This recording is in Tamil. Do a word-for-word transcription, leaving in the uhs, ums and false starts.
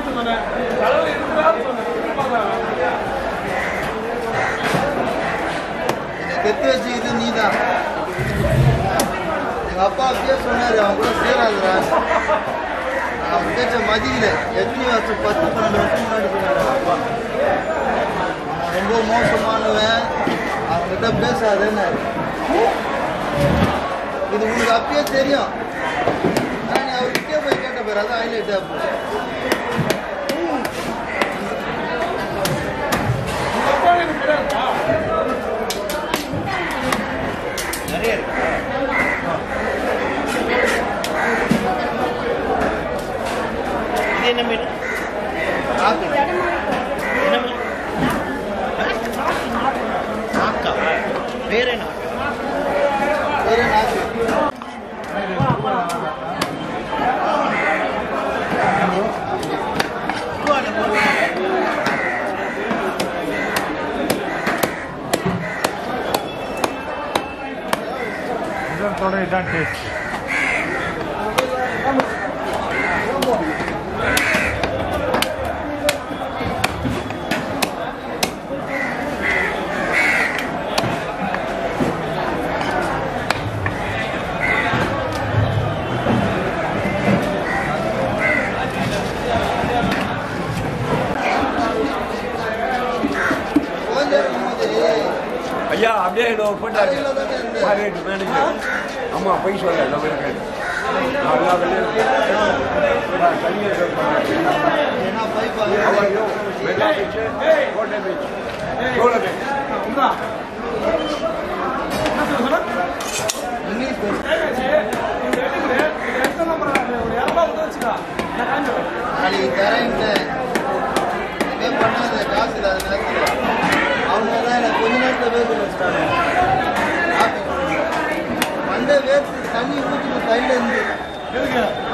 கெத்து வச்சுக்கிது நீ தான். எங்கள் அப்பா அப்படியே சொன்னார், அவன் கூட சேராதுடா. அவன் பேச்ச மதிக்கல. எத்தனை வருஷம் பத்து பன்னெண்டு வருஷம் முன்னாடி சொன்னார் அப்பா. ரொம்ப மோசமானவன், அவங்ககிட்ட பேசாதுன்னு. இது உங்களுக்கு அப்பயே தெரியும். ஆனால் நீ அவர்கிட்டே போய் கேட்ட பேர் அதான் ஹைலைட் ஆகும். நிறைய இருக்கு. இது என்ன மீன்? என்ன மீன்? நாக்கா. வேற நாக்கு. வேற நாக்கு. Don't don't taste. ஐயா அப்படியே போட்டாரு மேனேஜர். ஆமா போய் சொல்ல எல்லாமே எல்லா வேலையும் பண்ணாத காசு இல்லாத நேரத்தில் அவங்க தான் எனக்கு கொஞ்ச நேரத்தில் வேர்த்து வச்சுட்டாங்க. மண்டை வேர்த்து தண்ணி ஊற்றிட்டு கையில் இருந்து